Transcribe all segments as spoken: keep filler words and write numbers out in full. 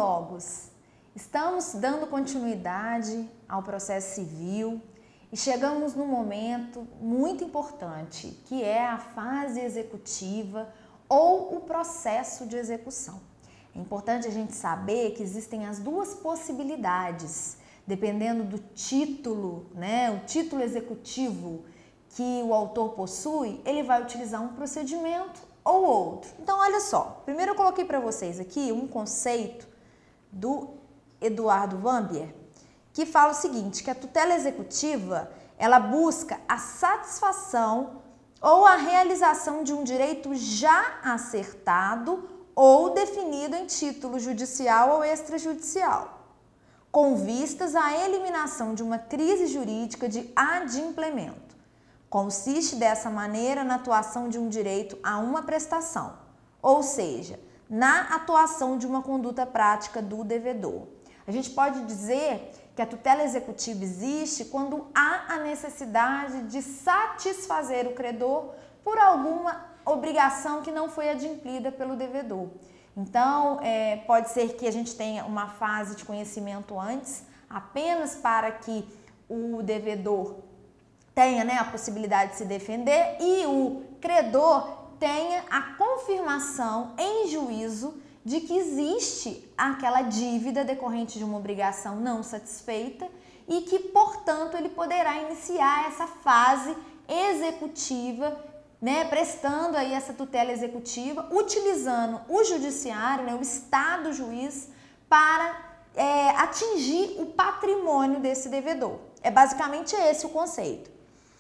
Logos. Estamos dando continuidade ao processo civil e chegamos num momento muito importante, que é a fase executiva ou o processo de execução. É importante a gente saber que existem as duas possibilidades, dependendo do título, né, o título executivo que o autor possui, ele vai utilizar um procedimento ou outro. Então, olha só, primeiro eu coloquei para vocês aqui um conceito do Eduardo Wambier, que fala o seguinte, que a tutela executiva, ela busca a satisfação ou a realização de um direito já acertado ou definido em título judicial ou extrajudicial, com vistas à eliminação de uma crise jurídica de adimplemento. Consiste dessa maneira na atuação de um direito a uma prestação, ou seja, na atuação de uma conduta prática do devedor. A gente pode dizer que a tutela executiva existe quando há a necessidade de satisfazer o credor por alguma obrigação que não foi adimplida pelo devedor. Então, é, pode ser que a gente tenha uma fase de conhecimento antes, apenas para que o devedor tenha, né, a possibilidade de se defender e o credor tenha a confirmação em juízo de que existe aquela dívida decorrente de uma obrigação não satisfeita e que, portanto, ele poderá iniciar essa fase executiva, né, prestando aí essa tutela executiva, utilizando o judiciário, né, o Estado juiz, para é, atingir o patrimônio desse devedor. É basicamente esse o conceito.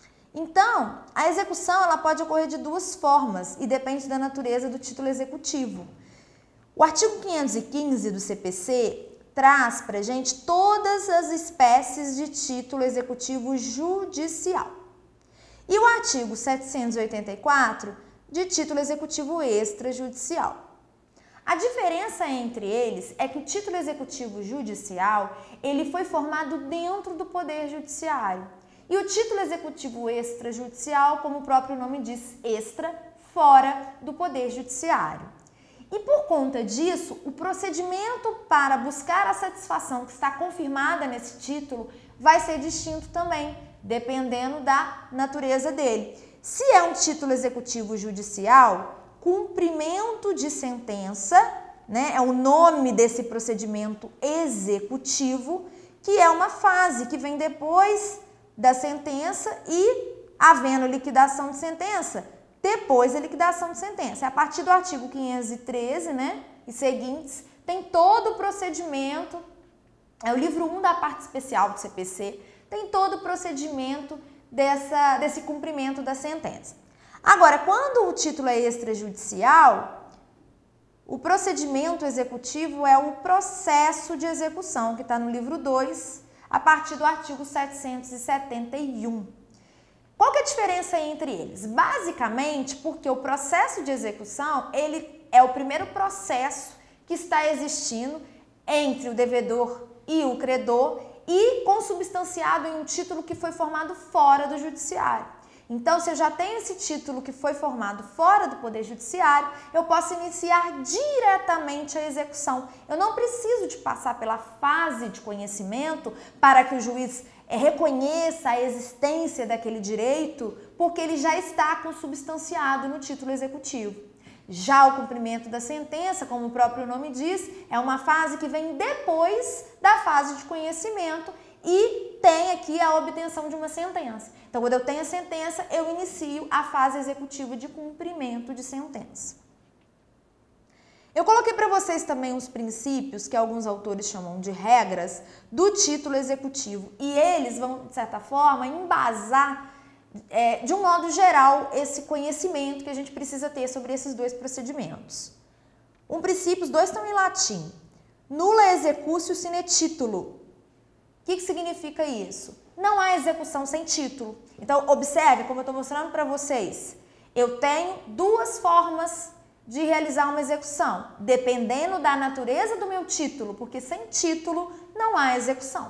Então, a execução ela pode ocorrer de duas formas e depende da natureza do título executivo. O artigo quinhentos e quinze do C P C traz para a gente todas as espécies de título executivo judicial. E o artigo setecentos e oitenta e quatro de título executivo extrajudicial. A diferença entre eles é que o título executivo judicial ele foi formado dentro do Poder Judiciário. E o título executivo extrajudicial, como o próprio nome diz, extra, fora do Poder Judiciário. E por conta disso, o procedimento para buscar a satisfação que está confirmada nesse título vai ser distinto também, dependendo da natureza dele. Se é um título executivo judicial, cumprimento de sentença, né, é o nome desse procedimento executivo, que é uma fase que vem depois da sentença e, havendo liquidação de sentença, depois da liquidação de sentença. A partir do artigo quinhentos e treze, né, e seguintes, tem todo o procedimento, é o livro um da parte especial do C P C, tem todo o procedimento dessa, desse cumprimento da sentença. Agora, quando o título é extrajudicial, o procedimento executivo é o processo de execução, que está no livro dois, a partir do artigo setecentos e setenta e um. Qual que é a diferença entre eles? Basicamente, porque o processo de execução, ele é o primeiro processo que está existindo entre o devedor e o credor e consubstanciado em um título que foi formado fora do judiciário. Então, se eu já tenho esse título que foi formado fora do Poder Judiciário, eu posso iniciar diretamente a execução. Eu não preciso de passar pela fase de conhecimento para que o juiz reconheça a existência daquele direito, porque ele já está consubstanciado no título executivo. Já o cumprimento da sentença, como o próprio nome diz, é uma fase que vem depois da fase de conhecimento e tem aqui a obtenção de uma sentença. Então, quando eu tenho a sentença, eu inicio a fase executiva de cumprimento de sentença. Eu coloquei para vocês também os princípios que alguns autores chamam de regras do título executivo e eles vão, de certa forma, embasar é, de um modo geral esse conhecimento que a gente precisa ter sobre esses dois procedimentos. Um princípio, os dois estão em latim. Nulla executio sine titulo. O que, que significa isso? Não há execução sem título. Então, observe, como eu estou mostrando para vocês, eu tenho duas formas de realizar uma execução, dependendo da natureza do meu título, porque sem título não há execução.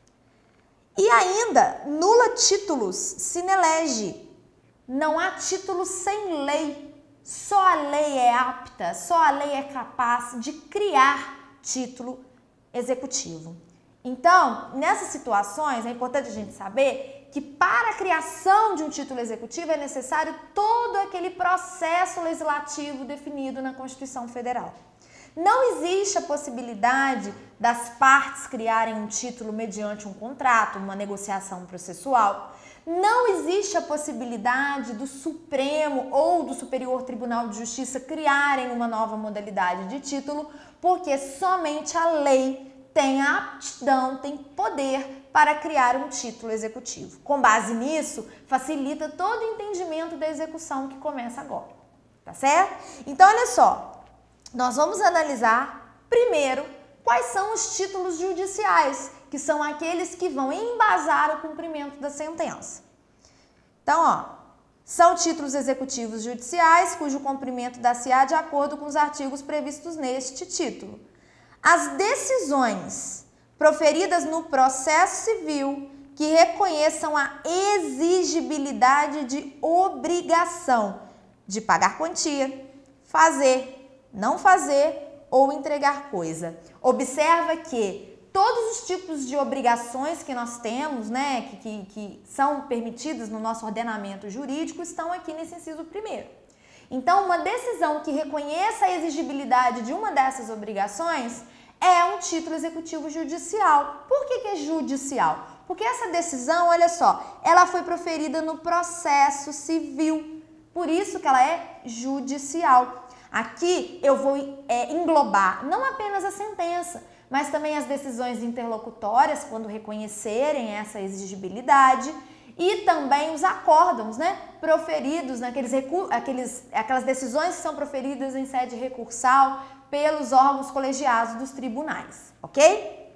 E ainda, nulla titulus sine lege. Não há título sem lei. Só a lei é apta, só a lei é capaz de criar título executivo. Então, nessas situações, é importante a gente saber que para a criação de um título executivo é necessário todo aquele processo legislativo definido na Constituição Federal. Não existe a possibilidade das partes criarem um título mediante um contrato, uma negociação processual. Não existe a possibilidade do Supremo ou do Superior Tribunal de Justiça criarem uma nova modalidade de título, porque somente a lei tem a aptidão, tem poder para criar um título executivo. Com base nisso, facilita todo o entendimento da execução que começa agora, tá certo? Então, olha só, nós vamos analisar primeiro quais são os títulos judiciais, que são aqueles que vão embasar o cumprimento da sentença. Então, ó, são títulos executivos judiciais cujo cumprimento dá-se-á de acordo com os artigos previstos neste título. As decisões proferidas no processo civil que reconheçam a exigibilidade de obrigação de pagar quantia, fazer, não fazer ou entregar coisa. Observa que todos os tipos de obrigações que nós temos, né, que, que, que são permitidas no nosso ordenamento jurídico, estão aqui nesse inciso primeiro. Então, uma decisão que reconheça a exigibilidade de uma dessas obrigações é um título executivo judicial. Por que que é judicial? Porque essa decisão, olha só, ela foi proferida no processo civil. Por isso que ela é judicial. Aqui eu vou é, englobar não apenas a sentença, mas também as decisões interlocutórias, quando reconhecerem essa exigibilidade, e também os acórdãos, né, proferidos naqueles aqueles, aquelas decisões que são proferidas em sede recursal pelos órgãos colegiados dos tribunais, ok?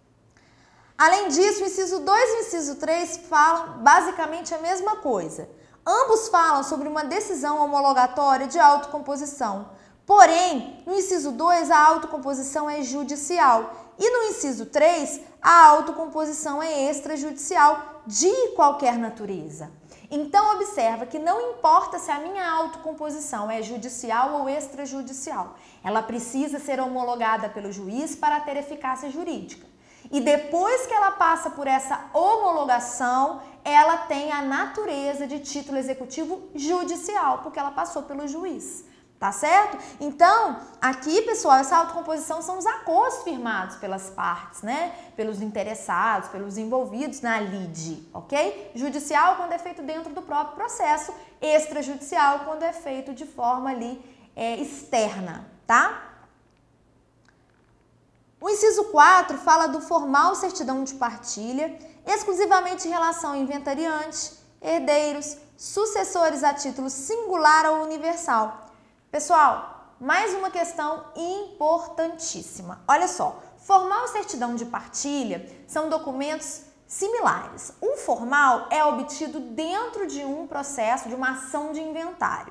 Além disso, o inciso dois e o inciso três falam basicamente a mesma coisa. Ambos falam sobre uma decisão homologatória de autocomposição. Porém, no inciso dois, a autocomposição é judicial e no inciso três, a autocomposição é extrajudicial de qualquer natureza. Então, observa que não importa se a minha autocomposição é judicial ou extrajudicial, ela precisa ser homologada pelo juiz para ter eficácia jurídica. E depois que ela passa por essa homologação, ela tem a natureza de título executivo judicial, porque ela passou pelo juiz. Tá certo? Então, aqui, pessoal, essa autocomposição são os acordos firmados pelas partes, né? Pelos interessados, pelos envolvidos na lide, ok? Judicial quando é feito dentro do próprio processo, extrajudicial quando é feito de forma ali é, externa, tá? O inciso quatro fala do formal certidão de partilha, exclusivamente em relação ao inventariante, herdeiros, sucessores a título singular ou universal. Pessoal, mais uma questão importantíssima. Olha só, formal e certidão de partilha são documentos similares. O formal é obtido dentro de um processo, de uma ação de inventário.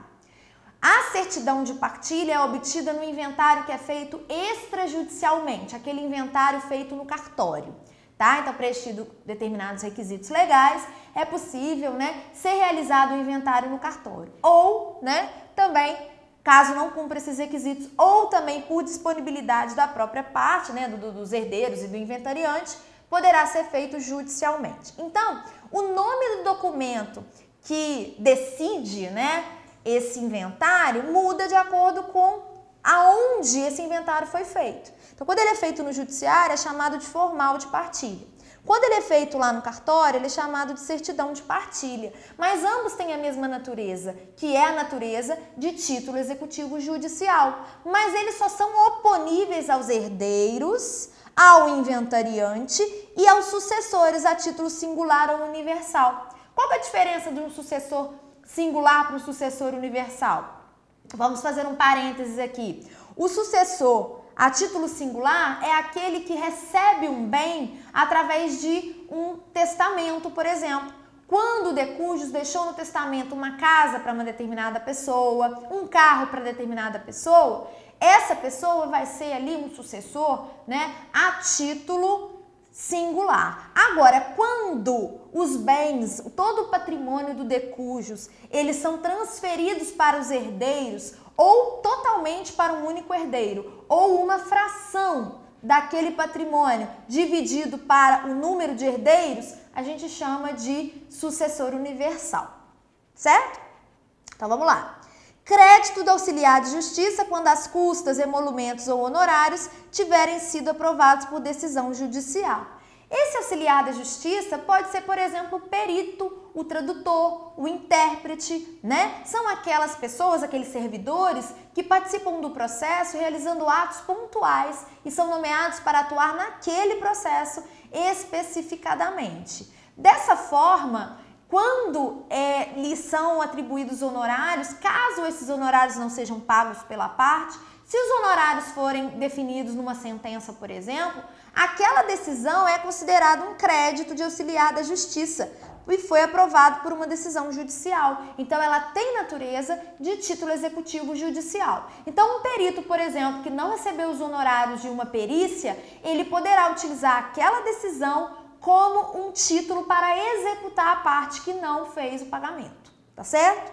A certidão de partilha é obtida no inventário que é feito extrajudicialmente, aquele inventário feito no cartório. Tá? Então, preenchido determinados requisitos legais, é possível, né, ser realizado o inventário no cartório. Ou, né, também caso não cumpra esses requisitos, ou também por disponibilidade da própria parte, né, do, dos herdeiros e do inventariante, poderá ser feito judicialmente. Então, o nome do documento que decide, né, esse inventário muda de acordo com aonde esse inventário foi feito. Então, quando ele é feito no judiciário, é chamado de formal de partilha. Quando ele é feito lá no cartório, ele é chamado de certidão de partilha. Mas ambos têm a mesma natureza, que é a natureza de título executivo judicial. Mas eles só são oponíveis aos herdeiros, ao inventariante e aos sucessores a título singular ou universal. Qual é a diferença de um sucessor singular para um sucessor universal? Vamos fazer um parênteses aqui. O sucessor a título singular é aquele que recebe um bem através de um testamento, por exemplo. Quando o decujus deixou no testamento uma casa para uma determinada pessoa, um carro para determinada pessoa, essa pessoa vai ser ali um sucessor, né, a título singular. Agora, quando os bens, todo o patrimônio do decujus, eles são transferidos para os herdeiros, ou totalmente para um único herdeiro, ou uma fração daquele patrimônio dividido para o número de herdeiros, a gente chama de sucessor universal, certo? Então vamos lá. Crédito do auxiliar de justiça quando as custas, emolumentos ou honorários tiverem sido aprovados por decisão judicial. Esse auxiliar da justiça pode ser, por exemplo, o perito, o tradutor, o intérprete, né? São aquelas pessoas, aqueles servidores que participam do processo realizando atos pontuais e são nomeados para atuar naquele processo especificadamente. Dessa forma, quando é, lhes são atribuídos honorários, caso esses honorários não sejam pagos pela parte, se os honorários forem definidos numa sentença, por exemplo, aquela decisão é considerada um crédito de auxiliar da justiça e foi aprovado por uma decisão judicial. Então, ela tem natureza de título executivo judicial. Então, um perito, por exemplo, que não recebeu os honorários de uma perícia, ele poderá utilizar aquela decisão como um título para executar a parte que não fez o pagamento, tá certo?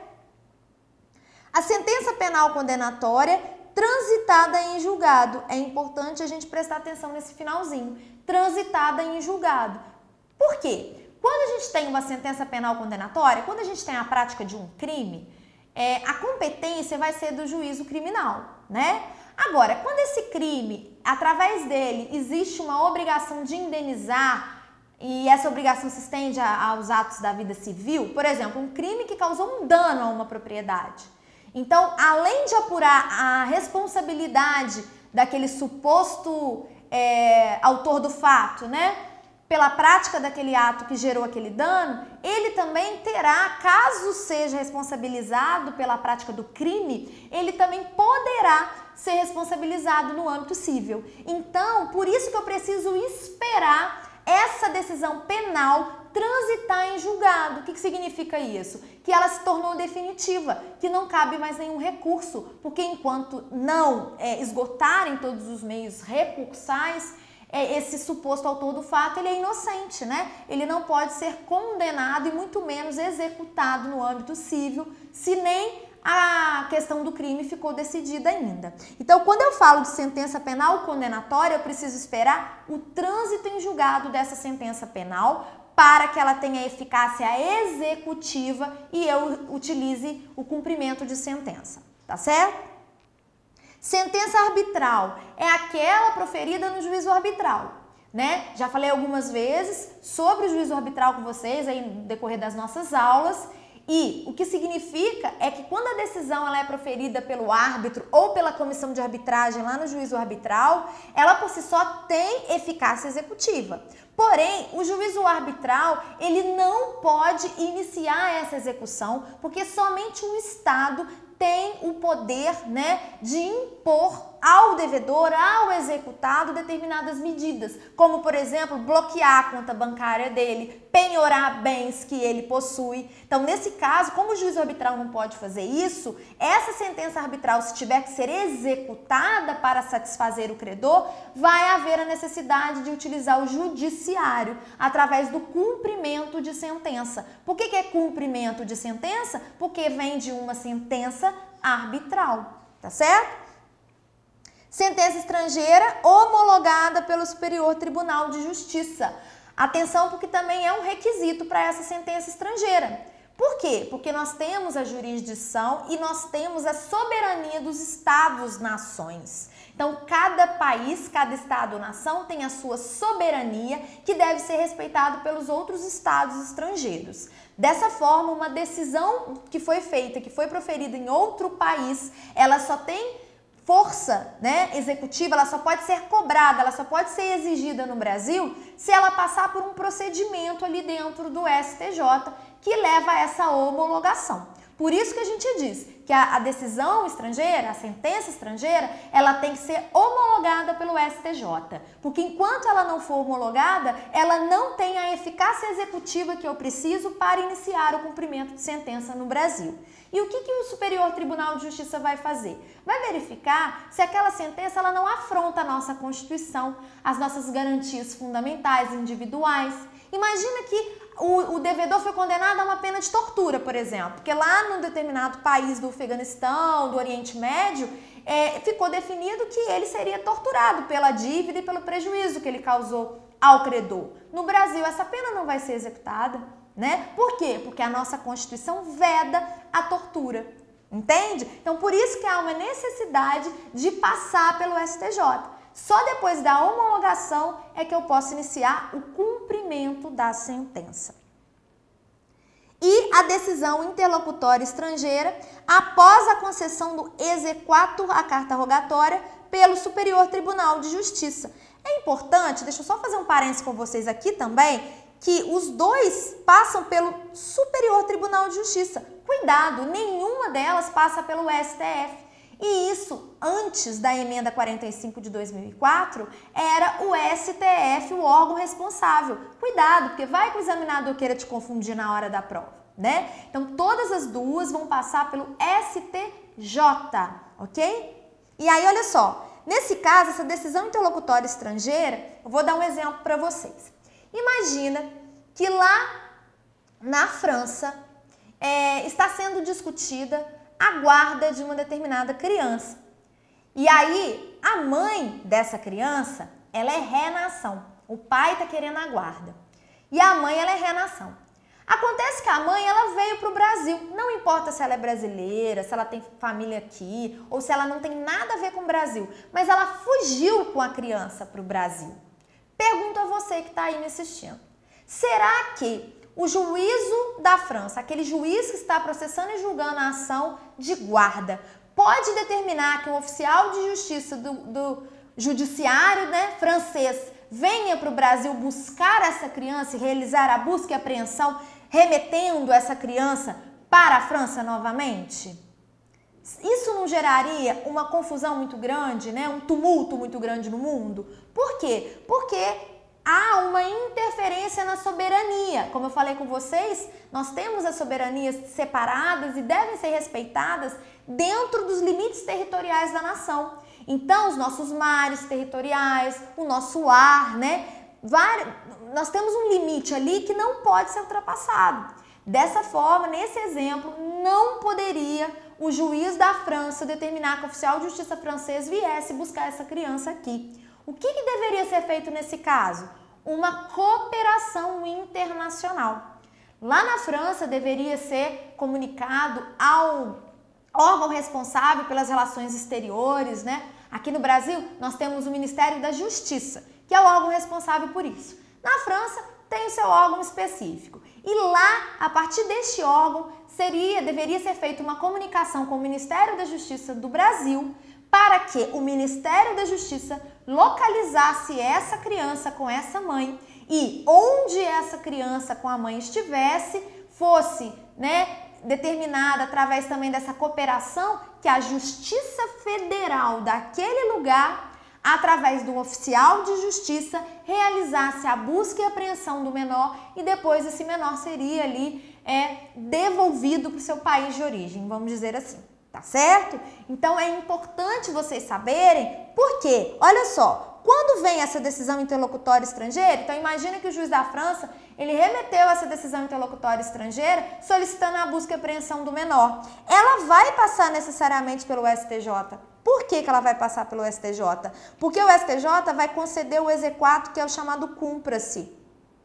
A sentença penal condenatória transitada em julgado. É importante a gente prestar atenção nesse finalzinho. Transitada em julgado. Por quê? Quando a gente tem uma sentença penal condenatória, quando a gente tem a prática de um crime, é, a competência vai ser do juízo criminal, né? Agora, quando esse crime, através dele, existe uma obrigação de indenizar e essa obrigação se estende aos atos da vida civil, por exemplo, um crime que causou um dano a uma propriedade. Então, além de apurar a responsabilidade daquele suposto é, autor do fato, né, pela prática daquele ato que gerou aquele dano, ele também terá, caso seja responsabilizado pela prática do crime, ele também poderá ser responsabilizado no âmbito civil. Então, por isso que eu preciso esperar essa decisão penal transitar em julgado. O que, que significa isso? Que ela se tornou definitiva, que não cabe mais nenhum recurso, porque enquanto não é, esgotarem todos os meios recursais, é, esse suposto autor do fato, ele é inocente, né? Ele não pode ser condenado e muito menos executado no âmbito civil, se nem a questão do crime ficou decidida ainda. Então, quando eu falo de sentença penal condenatória, eu preciso esperar o trânsito em julgado dessa sentença penal para que ela tenha eficácia executiva e eu utilize o cumprimento de sentença, tá certo? Sentença arbitral é aquela proferida no juízo arbitral, né? Já falei algumas vezes sobre o juízo arbitral com vocês aí no decorrer das nossas aulas. E o que significa é que quando a decisão ela é proferida pelo árbitro ou pela comissão de arbitragem lá no juízo arbitral, ela por si só tem eficácia executiva. Porém, o juízo arbitral, ele não pode iniciar essa execução, porque somente o Estado tem o poder, né, de impor ao devedor, ao executado, determinadas medidas, como, por exemplo, bloquear a conta bancária dele, penhorar bens que ele possui. Então, nesse caso, como o juiz arbitral não pode fazer isso, essa sentença arbitral, se tiver que ser executada para satisfazer o credor, vai haver a necessidade de utilizar o judiciário através do cumprimento de sentença. Por que que é cumprimento de sentença? Porque vem de uma sentença arbitral, tá certo? Sentença estrangeira homologada pelo Superior Tribunal de Justiça. Atenção, porque também é um requisito para essa sentença estrangeira. Por quê? Porque nós temos a jurisdição e nós temos a soberania dos estados-nações. Então, cada país, cada estado-nação tem a sua soberania que deve ser respeitado pelos outros estados estrangeiros. Dessa forma, uma decisão que foi feita, que foi proferida em outro país, ela só tem força, né, executiva, ela só pode ser cobrada, ela só pode ser exigida no Brasil se ela passar por um procedimento ali dentro do S T J que leva a essa homologação. Por isso que a gente diz que a, a decisão estrangeira, a sentença estrangeira, ela tem que ser homologada pelo S T J, porque enquanto ela não for homologada, ela não tem a eficácia executiva que eu preciso para iniciar o cumprimento de sentença no Brasil. E o que, que o Superior Tribunal de Justiça vai fazer? Vai verificar se aquela sentença ela não afronta a nossa Constituição, as nossas garantias fundamentais individuais. Imagina que o, o devedor foi condenado a uma pena de tortura, por exemplo, porque lá num determinado país do Afeganistão, do Oriente Médio, é, ficou definido que ele seria torturado pela dívida e pelo prejuízo que ele causou ao credor. No Brasil, essa pena não vai ser executada, né? Por quê? Porque a nossa Constituição veda a tortura, entende? Então, por isso que há uma necessidade de passar pelo S T J. Só depois da homologação é que eu posso iniciar o cumprimento da sentença. E a decisão interlocutória estrangeira, após a concessão do exequatur à carta rogatória pelo Superior Tribunal de Justiça. É importante, deixa eu só fazer um parênteses com vocês aqui também, que os dois passam pelo Superior Tribunal de Justiça. Cuidado, nenhuma delas passa pelo S T F. E isso, antes da emenda quarenta e cinco de dois mil e quatro, era o S T F o órgão responsável. Cuidado, porque vai que o examinador queira te confundir na hora da prova, né? Então, todas as duas vão passar pelo S T J, ok? E aí, olha só, nesse caso, essa decisão interlocutória estrangeira, eu vou dar um exemplo para vocês. Imagina que lá na França é, está sendo discutida a guarda de uma determinada criança. E aí, a mãe dessa criança, ela é renação. O pai está querendo a guarda. E a mãe, ela é renação. Acontece que a mãe, ela veio para o Brasil. Não importa se ela é brasileira, se ela tem família aqui, ou se ela não tem nada a ver com o Brasil. Mas ela fugiu com a criança para o Brasil. Pergunto a você que está aí me assistindo. Será que o juízo da França, aquele juiz que está processando e julgando a ação de guarda, pode determinar que um oficial de justiça do, do judiciário, né, francês venha para o Brasil buscar essa criança e realizar a busca e apreensão, remetendo essa criança para a França novamente? Isso não geraria uma confusão muito grande, né, um tumulto muito grande no mundo? Por quê? Porque há uma interferência na soberania. Como eu falei com vocês, nós temos as soberanias separadas e devem ser respeitadas dentro dos limites territoriais da nação. Então, os nossos mares territoriais, o nosso ar, né? Nós temos um limite ali que não pode ser ultrapassado. Dessa forma, nesse exemplo, não poderia o juiz da França determinar que o oficial de justiça francês viesse buscar essa criança aqui. O que, que deveria ser feito nesse caso? Uma cooperação internacional. Lá na França deveria ser comunicado ao órgão responsável pelas relações exteriores, né? Aqui no Brasil nós temos o Ministério da Justiça, que é o órgão responsável por isso. Na França tem o seu órgão específico. E lá, a partir deste órgão, seria, deveria ser feita uma comunicação com o Ministério da Justiça do Brasil, para que o Ministério da Justiça localizasse essa criança com essa mãe e onde essa criança com a mãe estivesse, fosse, né, determinada através também dessa cooperação que a Justiça Federal daquele lugar, através do oficial de justiça, realizasse a busca e apreensão do menor e depois esse menor seria ali é, devolvido para o seu país de origem, vamos dizer assim. Tá certo? Então é importante vocês saberem por quê. Olha só, quando vem essa decisão interlocutória estrangeira, então imagina que o juiz da França, ele remeteu essa decisão interlocutória estrangeira solicitando a busca e apreensão do menor. Ela vai passar necessariamente pelo S T J. Por que que ela vai passar pelo S T J? Porque o S T J vai conceder o exequatur, que é o chamado cumpra-se.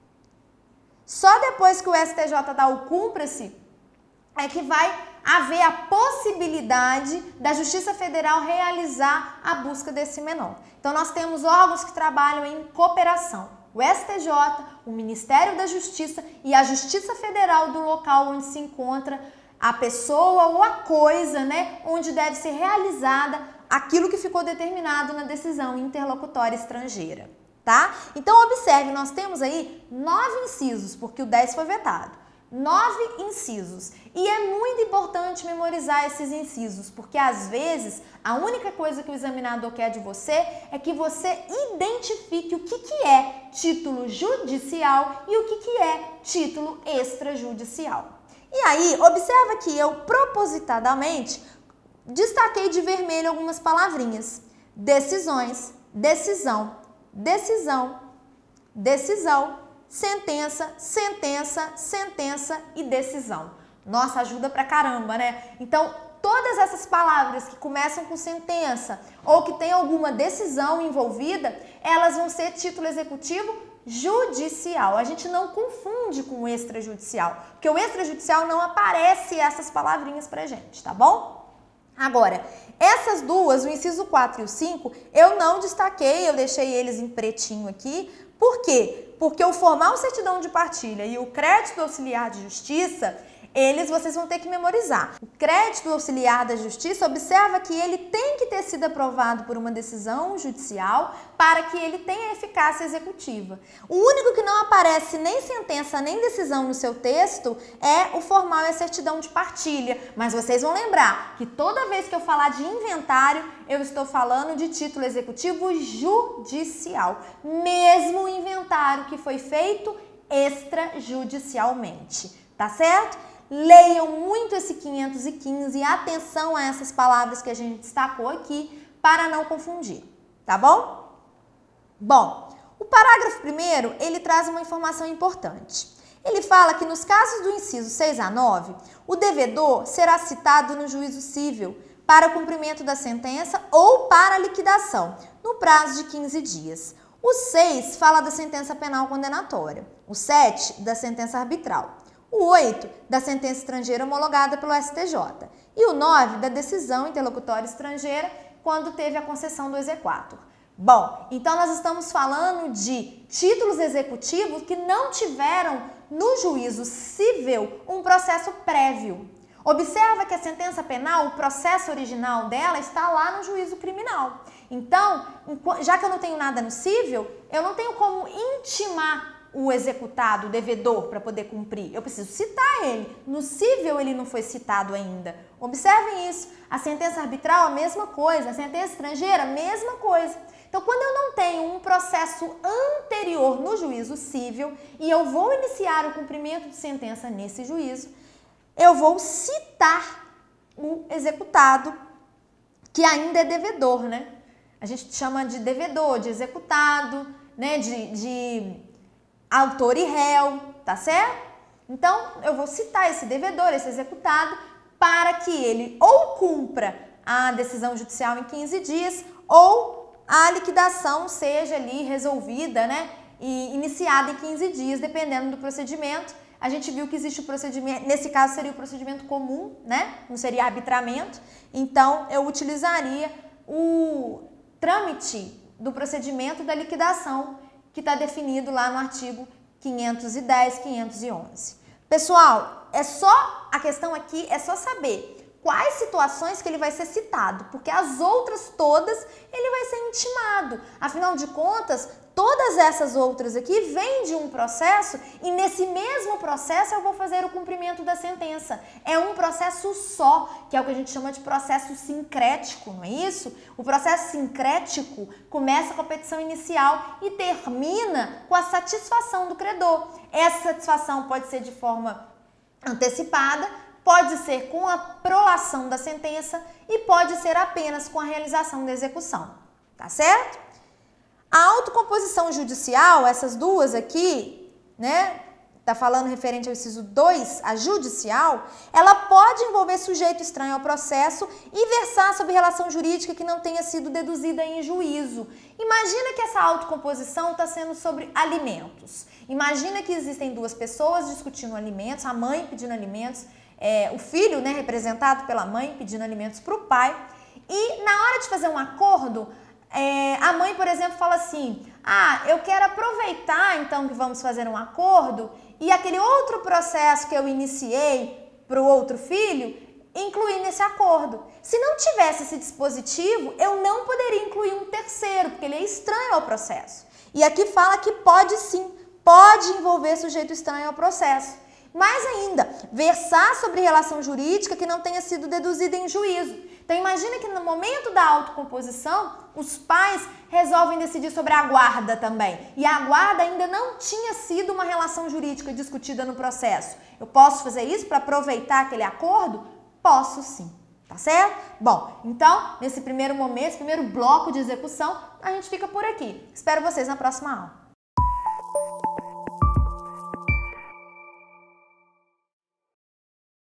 Só depois que o S T J dá o cumpra-se, é que vai haver a possibilidade da Justiça Federal realizar a busca desse menor. Então, nós temos órgãos que trabalham em cooperação. O S T J, o Ministério da Justiça e a Justiça Federal do local onde se encontra a pessoa ou a coisa, né, onde deve ser realizada aquilo que ficou determinado na decisão interlocutória estrangeira, tá? Então, observe, nós temos aí nove incisos, porque o dez foi vetado. Nove incisos. E é muito importante memorizar esses incisos, porque às vezes a única coisa que o examinador quer de você é que você identifique o que, que é título judicial e o que, que é título extrajudicial. E aí, observa que eu propositadamente destaquei de vermelho algumas palavrinhas. Decisões, decisão, decisão, decisão, sentença, sentença, sentença e decisão. Nossa, ajuda pra caramba, né? Então, todas essas palavras que começam com sentença ou que tem alguma decisão envolvida, elas vão ser título executivo judicial. A gente não confunde com o extrajudicial, porque o extrajudicial não aparece essas palavrinhas pra gente, tá bom? Agora, essas duas, o inciso quatro e o cinco, eu não destaquei, eu deixei eles em pretinho aqui. Por quê? Porque o formal certidão de partilha e o crédito auxiliar de justiça, eles vocês vão ter que memorizar. O crédito auxiliar da justiça, observa que ele tem que ter sido aprovado por uma decisão judicial para que ele tenha eficácia executiva. O único que não aparece nem sentença nem decisão no seu texto é o formal e a certidão de partilha. Mas vocês vão lembrar que toda vez que eu falar de inventário, eu estou falando de título executivo judicial. Mesmo o inventário que foi feito extrajudicialmente. Tá certo? Leiam muito esse quinhentos e quinze e atenção a essas palavras que a gente destacou aqui para não confundir, tá bom? Bom, o parágrafo primeiro, ele traz uma informação importante. Ele fala que nos casos do inciso seis a nove, o devedor será citado no juízo civil para o cumprimento da sentença ou para a liquidação, no prazo de quinze dias. O seis fala da sentença penal condenatória, o sete da sentença arbitral. O oito, da sentença estrangeira homologada pelo S T J. E o nove, da decisão interlocutória estrangeira, quando teve a concessão do exequatur. Bom, então nós estamos falando de títulos executivos que não tiveram no juízo civil um processo prévio. Observa que a sentença penal, o processo original dela, está lá no juízo criminal. Então, já que eu não tenho nada no civil, eu não tenho como intimar o executado, o devedor, para poder cumprir. Eu preciso citar ele. No civil ele não foi citado ainda. Observem isso. A sentença arbitral, a mesma coisa. A sentença estrangeira, a mesma coisa. Então, quando eu não tenho um processo anterior no juízo civil e eu vou iniciar o cumprimento de sentença nesse juízo, eu vou citar o executado, que ainda é devedor, né? A gente chama de devedor, de executado, né? De... de autor e réu, tá certo? Então, eu vou citar esse devedor, esse executado, para que ele ou cumpra a decisão judicial em quinze dias ou a liquidação seja ali resolvida, né? E iniciada em quinze dias, dependendo do procedimento. A gente viu que existe o procedimento, nesse caso seria o procedimento comum, né? Não seria arbitramento. Então, eu utilizaria o trâmite do procedimento da liquidação, que está definido lá no artigo quinhentos e dez, quinhentos e onze. Pessoal, é só, a questão aqui é só saber quais situações que ele vai ser citado, porque as outras todas ele vai ser intimado. Afinal de contas, todas essas outras aqui vêm de um processo e nesse mesmo processo eu vou fazer o cumprimento da sentença. É um processo só, que é o que a gente chama de processo sincrético, não é isso? O processo sincrético começa com a petição inicial e termina com a satisfação do credor. Essa satisfação pode ser de forma antecipada, pode ser com a prolação da sentença e pode ser apenas com a realização da execução, tá certo? A autocomposição judicial, essas duas aqui, né, tá falando referente ao inciso dois, a judicial, ela pode envolver sujeito estranho ao processo e versar sobre relação jurídica que não tenha sido deduzida em juízo. Imagina que essa autocomposição está sendo sobre alimentos. Imagina que existem duas pessoas discutindo alimentos, a mãe pedindo alimentos, é, o filho, né, representado pela mãe, pedindo alimentos para o pai, e na hora de fazer um acordo, É, a mãe, por exemplo, fala assim, ah, eu quero aproveitar então que vamos fazer um acordo e aquele outro processo que eu iniciei para o outro filho, incluir nesse acordo. Se não tivesse esse dispositivo, eu não poderia incluir um terceiro, porque ele é estranho ao processo. E aqui fala que pode sim, pode envolver sujeito estranho ao processo. Mais ainda, versar sobre relação jurídica que não tenha sido deduzida em juízo. Então, imagina que no momento da autocomposição, os pais resolvem decidir sobre a guarda também. E a guarda ainda não tinha sido uma relação jurídica discutida no processo. Eu posso fazer isso para aproveitar aquele acordo? Posso sim, tá certo? Bom, então, nesse primeiro momento, esse primeiro bloco de execução, a gente fica por aqui. Espero vocês na próxima aula.